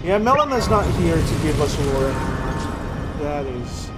Yeah, Melena's not here to give us lore anymore. That is